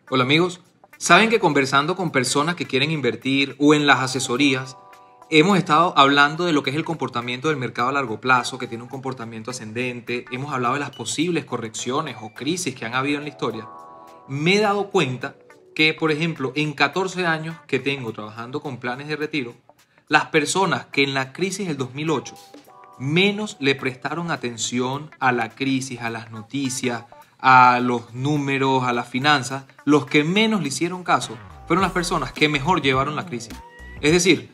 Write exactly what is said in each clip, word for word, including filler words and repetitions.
Hola amigos, saben que conversando con personas que quieren invertir o en las asesorías, hemos estado hablando de lo que es el comportamiento del mercado a largo plazo, que tiene un comportamiento ascendente, hemos hablado de las posibles correcciones o crisis que han habido en la historia. Me he dado cuenta que, por ejemplo, en catorce años que tengo trabajando con planes de retiro, las personas que en la crisis del dos mil ocho menos le prestaron atención a la crisis, a las noticias, a los números, a las finanzas, los que menos le hicieron caso fueron las personas que mejor llevaron la crisis. Es decir,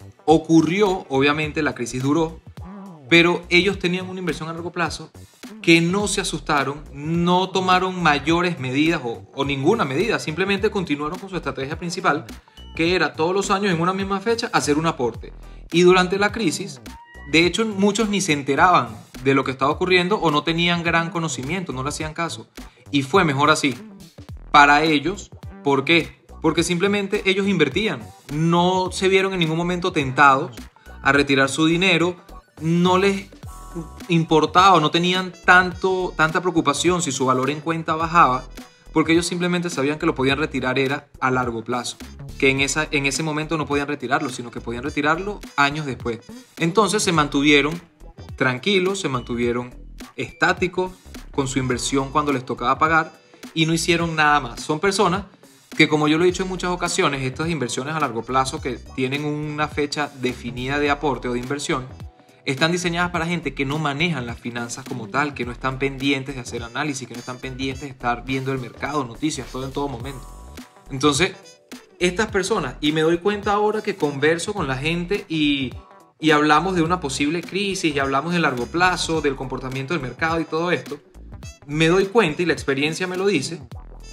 ocurrió, obviamente la crisis duró, pero ellos tenían una inversión a largo plazo que no se asustaron, no tomaron mayores medidas o, o ninguna medida, simplemente continuaron con su estrategia principal, que era todos los años en una misma fecha hacer un aporte. Y durante la crisis, de hecho, muchos ni se enteraban de lo que estaba ocurriendo o no tenían gran conocimiento, no le hacían caso. Y fue mejor así. Para ellos, ¿por qué? Porque simplemente ellos invertían. No se vieron en ningún momento tentados a retirar su dinero. No les importaba, no tenían tanto, tanta preocupación si su valor en cuenta bajaba, porque ellos simplemente sabían que lo podían retirar era a largo plazo, que en, esa, en ese momento no podían retirarlo, sino que podían retirarlo años después. Entonces se mantuvieron tranquilos, se mantuvieron estáticos con su inversión cuando les tocaba pagar y no hicieron nada más. Son personas que, como yo lo he dicho en muchas ocasiones, estas inversiones a largo plazo que tienen una fecha definida de aporte o de inversión, están diseñadas para gente que no manejan las finanzas como tal, que no están pendientes de hacer análisis, que no están pendientes de estar viendo el mercado, noticias, todo en todo momento. Entonces, estas personas, y me doy cuenta ahora que converso con la gente y, y hablamos de una posible crisis y hablamos de largo plazo, del comportamiento del mercado y todo esto, me doy cuenta, y la experiencia me lo dice,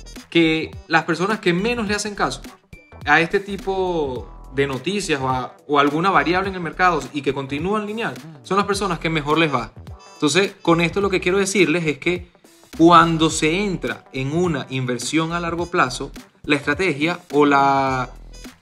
que las personas que menos le hacen caso a este tipo de noticias o, a, o alguna variable en el mercado y que continúan lineal, son las personas que mejor les va. Entonces, con esto lo que quiero decirles es que cuando se entra en una inversión a largo plazo, la estrategia o la,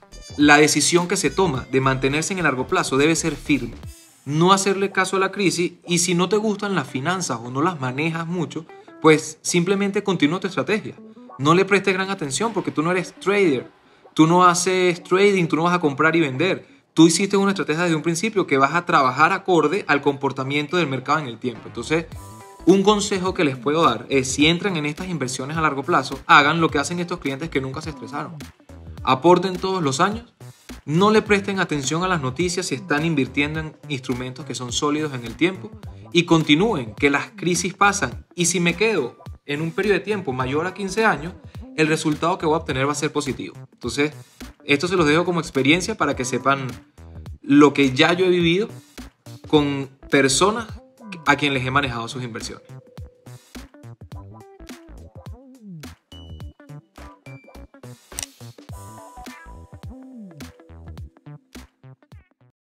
la decisión que se toma de mantenerse en el largo plazo debe ser firme. No hacerle caso a la crisis, y si no te gustan las finanzas o no las manejas mucho, pues simplemente continúa tu estrategia. No le prestes gran atención porque tú no eres trader. Tú no haces trading, tú no vas a comprar y vender. Tú hiciste una estrategia desde un principio que vas a trabajar acorde al comportamiento del mercado en el tiempo. Entonces, un consejo que les puedo dar es, si entran en estas inversiones a largo plazo, hagan lo que hacen estos clientes que nunca se estresaron. Aporten todos los años, no le presten atención a las noticias si están invirtiendo en instrumentos que son sólidos en el tiempo y continúen, que las crisis pasan. Y si me quedo en un periodo de tiempo mayor a quince años, el resultado que voy a obtener va a ser positivo. Entonces, esto se los dejo como experiencia para que sepan lo que ya yo he vivido con personas a quienes les he manejado sus inversiones.